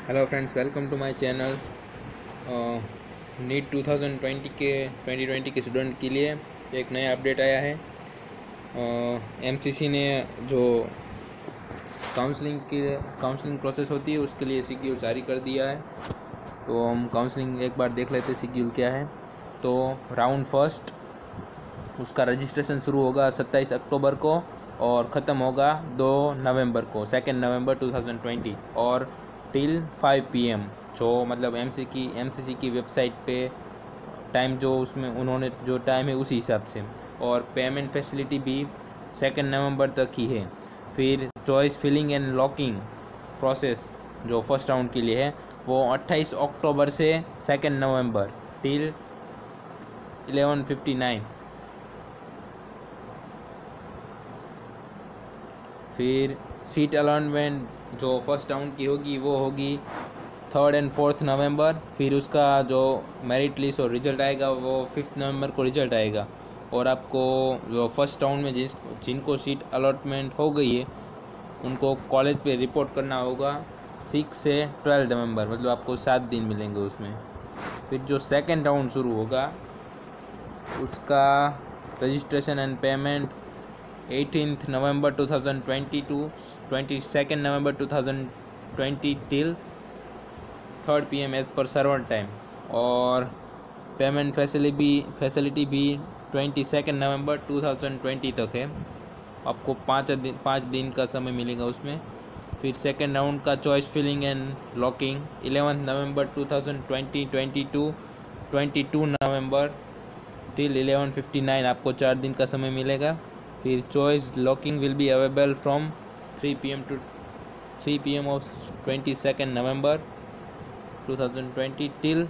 Hello friends, welcome to my channel. NEET 2020 के student के लिए एक नया अपडेट आया है। एमसीसी ने जो काउंसलिंग प्रोसेस होती है उसके लिए शेड्यूल जारी कर दिया है। तो हम काउंसलिंग एक बार देख लेते हैं शेड्यूल क्या है। तो राउंड फर्स्ट उसका रजिस्ट्रेशन शुरू होगा 27 अक्टूबर को और ख़त्म होगा 2 नवंबर को, 2 नवंबर 2020 और टिल 5 PM, जो मतलब एमसीसी की वेबसाइट पे टाइम जो उसमें उन्होंने जो टाइम है उसी हिसाब से। और पेमेंट फैसिलिटी भी 2 नवंबर तक ही है। फिर choice filling and locking process जो फर्स्ट राउंड के लिए है वो 28 अक्टूबर से 2 नवंबर टिल 11:59। फिर सीट अलॉटमेंट जो फर्स्ट राउंड की होगी वो होगी 3 और 4 नवंबर। फिर उसका जो मेरिट लिस्ट और रिजल्ट आएगा वो 5 नवंबर को रिजल्ट आएगा। और आपको जो फर्स्ट राउंड में जिनको सीट अलॉटमेंट हो गई है उनको कॉलेज पे रिपोर्ट करना होगा 6 से 12 नवंबर, मतलब आपको 7 दिन मिलेंगे उसमें। फिर जो सेकेंड राउंड शुरू होगा उसका registration and payment 18 November 2020 to 22 November 2020 till 3 PM as per server time. और पेमेंट फैसिलिटी भी 22 नवंबर 2020 तक है। आपको 5 दिन का समय मिलेगा उसमें। फिर सेकेंड राउंड का choice filling and locking 11 November 2020 to 22 November till 11:59, आपको 4 दिन का समय मिलेगा। फिर choice locking will be available from 3 PM to 3 PM of 22 November 2020 till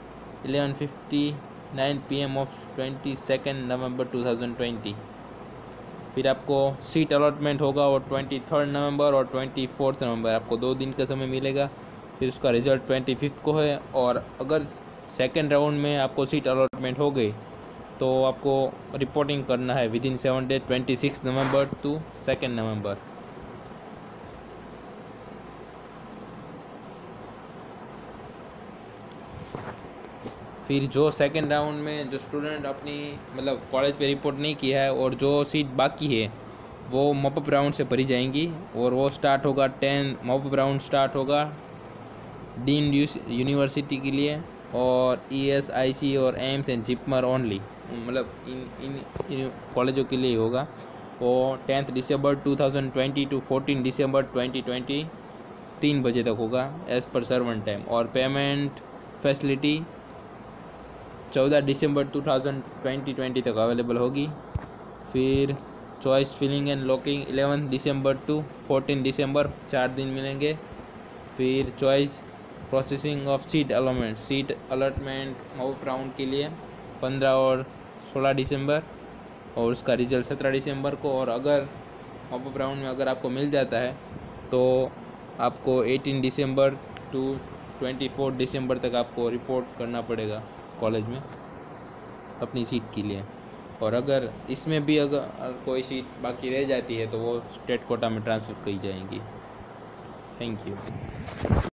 11:59 PM of 22 November 2020। फिर आपको सीट अलॉटमेंट होगा और 23 नवंबर और 24 नवंबर, आपको 2 दिन का समय मिलेगा। फिर उसका रिजल्ट 25 को है। और अगर सेकेंड राउंड में आपको सीट अलॉटमेंट हो गई तो आपको रिपोर्टिंग करना है within 7 days 26 November to 2 November. फिर जो सेकेंड राउंड में जो स्टूडेंट अपनी मतलब कॉलेज पे रिपोर्ट नहीं किया है और जो सीट बाकी है वो मॉपअप राउंड से भरी जाएंगी। और वो स्टार्ट होगा 10 मॉपअप राउंड स्टार्ट होगा डीम्ड यूनिवर्सिटी के लिए और ESIC और एम्स एंड जिपमर ओनली, मतलब इन कॉलेजों के लिए होगा। वो 10 दिसंबर 2020 टू 14 दिसंबर 2020 3 बजे तक होगा एज़ पर सर्वर टाइम। और पेमेंट फैसिलिटी 14 दिसंबर 2020 तक अवेलेबल होगी। फिर choice filling and locking 11 December to 14 December 4 दिन मिलेंगे। फिर choice processing of seat allotment mop up round के लिए 15 और 16 दिसंबर और उसका रिजल्ट 17 दिसंबर को। और अगर मॉपअप राउंड में अगर आपको मिल जाता है तो आपको 18 दिसंबर टू 24 दिसंबर तक आपको रिपोर्ट करना पड़ेगा कॉलेज में अपनी सीट के लिए। और अगर इसमें भी अगर कोई सीट बाकी रह जाती है तो वो स्टेट कोटा में ट्रांसफ़र की जाएंगी। Thank you.